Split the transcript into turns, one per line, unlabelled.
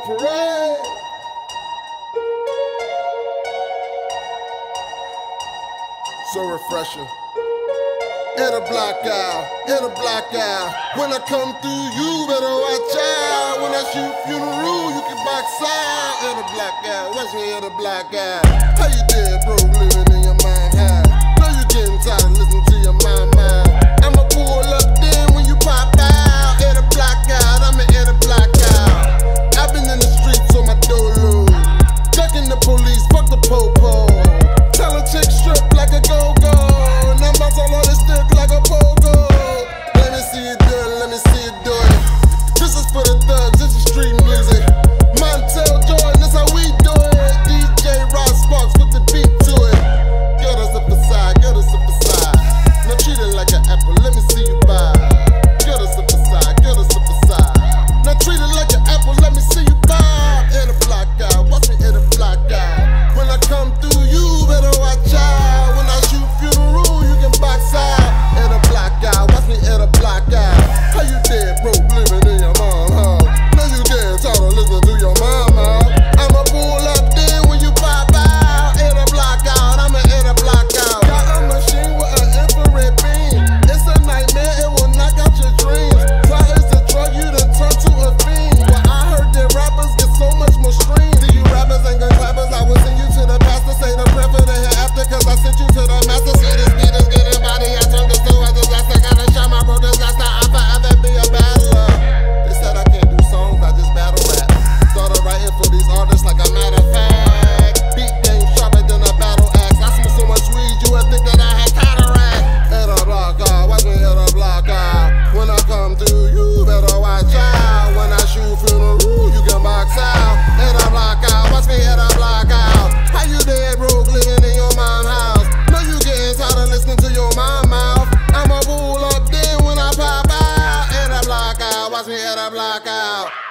parade. So refreshing. In a blackout. When I come through, you better watch out. When I shoot funeral, you can box out. In a blackout, watch me in a blackout. How you dead, bro, living in your mind high? Know you getting tired of listening to your mind. I'ma pull up then when you pop out. In a blackout, I'm in a blackout. I've been in the streets on my dolo. Ducking the police, fuck the po-po. Tell a chick strip like a go-go. Numbers all on the stick like a pogo. Let me see you do it, This is for the thugs, this is street music. Montel Jordan, this how we do it. DJ Ross Sparks with the beat to it. Get us up aside. Now treat it like an apple, let me see you buy. Get us up aside. Now treat it like an apple, let me see you buy. In a blackout, watch me in a blackout. When I come through, you better watch out. When I shoot funeral, you can box out. In a blackout, watch me in a blackout. How you dead, bro, living in your mom's house? Know you getting tired of listening to your mama. I'ma pull up then when you pop out. In a blackout, I'm in a blackout. Got a machine with an infrared beam. It's a nightmare, it will knock out your dreams. Try is the drug, you done turn to a fiend. Well, I heard that rappers get so much more streams. To you rappers and gun clappers, I will send you to the pastor. Say the prayer for the hereafter, cause I sent you to the master. See this beat is getting body, I turned this to a disaster. Gotta shine my bro disaster, I'll forever be a battler. They said I can't do songs, I just battle rap. Started writing for these artists like a matter of fact. Beat game sharper than a battle axe. I smoke so much weed, you would think that I had cataract. Hit a block out, watch me hit a block out. When I come through, you better watch out. When I shoot funeral, you can box out. Hit a block out, watch me hit a block out. How you dead, broke, living in your mom's house? Know you getting tired of listening to your mom's mouth. I'ma pull up then when I pop out. Hit a block out, watch me hit a block out.